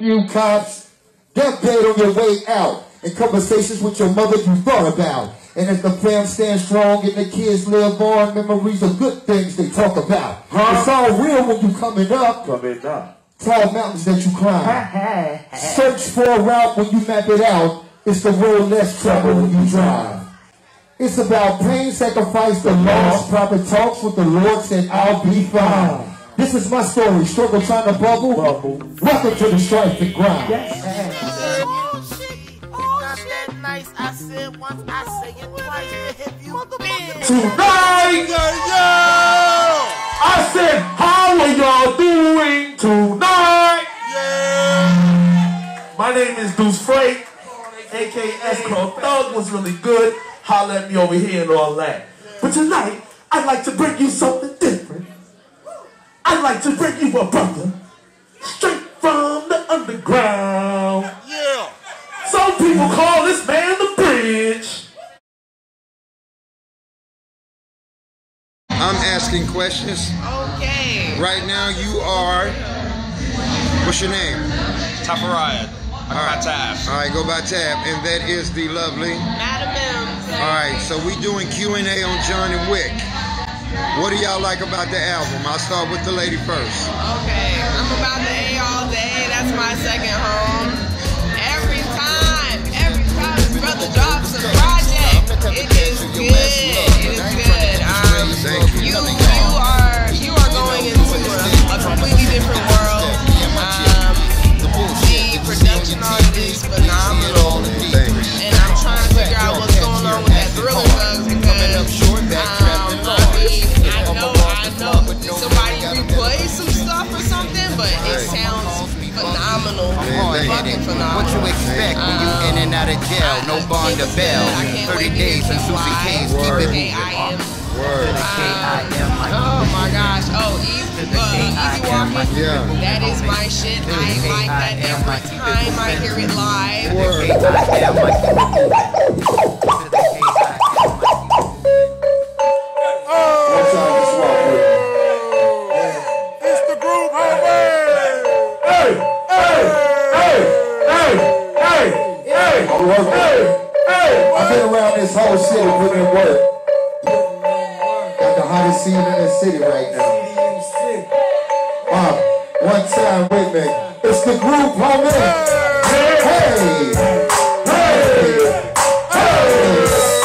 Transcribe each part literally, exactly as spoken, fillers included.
you cops. Death bed on your way out. And conversations with your mother you thought about. And as the fam stands strong and the kids live on, memories of good things they talk about. Huh? It's all real when you coming up. Coming up. Tall mountains that you climb. Search for a route when you map it out. It's the road less trouble when you drive. It's about pain, sacrifice, the loss. Private talks with the Lord said, I'll be fine. This is my story. Struggle trying to bubble. bubble. Welcome to the strife and grind. Yes. Nice. I said once, I say it twice. If you been tonight, yo, I said, how are y'all doing tonight? Yeah. My name is Deuce Freight, aka Escrow Thug. Was really good. Holla at me over here and all that. But tonight, I'd like to bring you something different. I'd like to bring you a brother straight from the underground. Yeah. Some people call this man the Bridge. I'm asking questions. Okay. Right now you are, what's your name? Tafaraya. I go by Tab. All right, go by Tab. And that is the lovely Madam M. All right, so we doing Q and A on John and Wick. What do y'all like about the album? I'll start with the lady first. Okay, I'm about the A all day. That's my second home. Every time, every time this brother drops a project, it is good. It is good. Um, you, you are, you are going into a, a completely different world. Um, the production on it is phenomenal, and I'm trying to figure out what's going on with that Thriller Thugs because um, I mean, I know, I know somebody replays some stuff or something, but it sounds phenomenal, fucking phenomenal. What you expect when you in and out of jail? No bond or bail. thirty days in Susie K's. Keep it moving. Word. Oh my gosh. Oh, Easy, uh, Easy Walking. Yeah. That is my shit. I like that every time I hear it live. It's the groove, homie. Hey, hey, hey, hey, hey, hey, hey, hey. I've been around this whole city putting in work. Got the hottest scene in the city right now. Uh, one time with me. It's the group, homie. Hey, hey, hey, hey,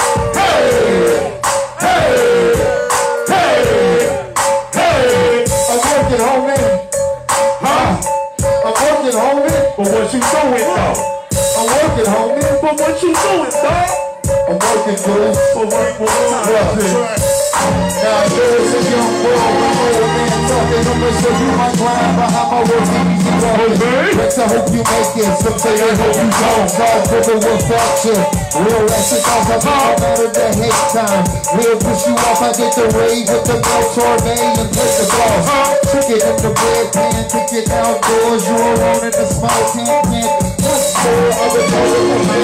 hey, hey. I'm working, homie. Huh? I'm working, homie. But what you doing, though? I'm working, homie. But what you doing, dog? I'm working, dude. But what you doing? Now there's a young boy, I'm old man talking. I'ma show you my grind behind my work. Easy walking. Rex, I hope you make it. Some say they hope you don't. God, brother, will fracture. Real action cause I come out of the hate time. We'll push you off. I get the rave with the melt sorbet and play the boss. Took it in the bread pan, took it outdoors. You alone in the small tin can. Let's go. I'm the color of the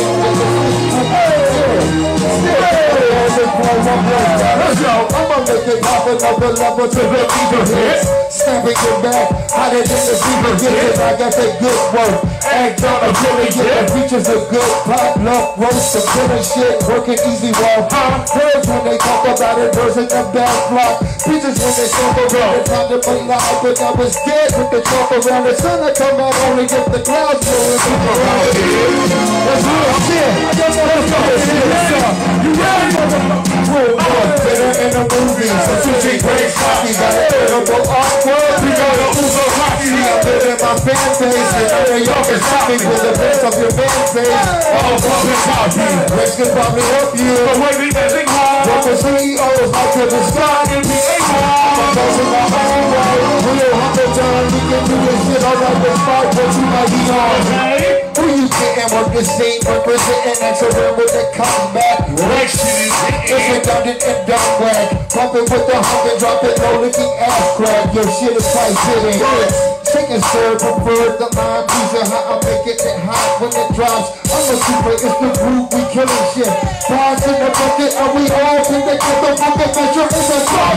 Let's go. I'ma make it pop another level to the fever hits. Snapping your back, hotter than the fever hits. I got the good work. Act on a billy, get the features of good pop, love, roast, some killing shit. Working easy wall. Birds when they talk about it, birds in the back block. Bitches when they talk around it, time to play loud. But I was dead with the talk around the sun. I come out only if the clouds blowing people around here. That's real shit. I just want to fucking hear this up. You ready, motherfucker? Real good, better in the movies. So two G great cocky, got an edible awkward. We got a Uzo hockey. I'm living my fan base. And New York is shopping with the best of your fan base. Oh, pumping copy. Rich can probably help you. But wait, we messing hard. Working C E Os out to the sky. N B A hard. I'm closing my own way. Real humble John, we can do this shit all right with spot, but you might be on. Who you getting? Work the scene, representing extra real with the comeback. Next shit is hitting. It's redundant and dumb whack. Pumping with the hump and drop it low, licking ass crack. Your shit is tight fitting. Chicken stir, preferred the line. These are how I make it that hot when it drops. I'm a super, it's the group, we killing shit. Bars in the bucket, and we all connected. The bucket measure is a top.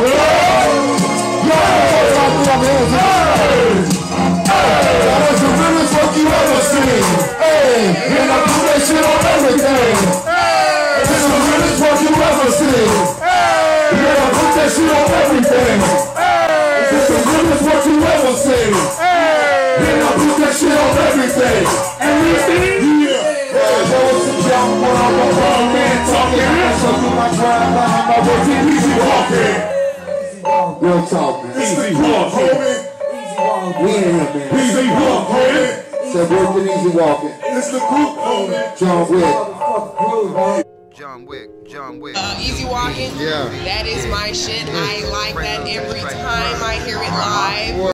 Yo, I'm hands. Hey, that is the realest work you ever that shit on everything. It's the realest what you ever seen. Then I put that shit on everything. Everything? Yeah. There was some young one on the wrong man talking. I can show you my drive line, my work in easy walking. Real talk, man. Easy walk, homie. We in here, man. Easy walk, homie. Said work and easy walking. It's the group, homie. John Wick. John Wick, John Wick. Uh, easy walking. Yeah. That is my shit. I like that every time I hear it live.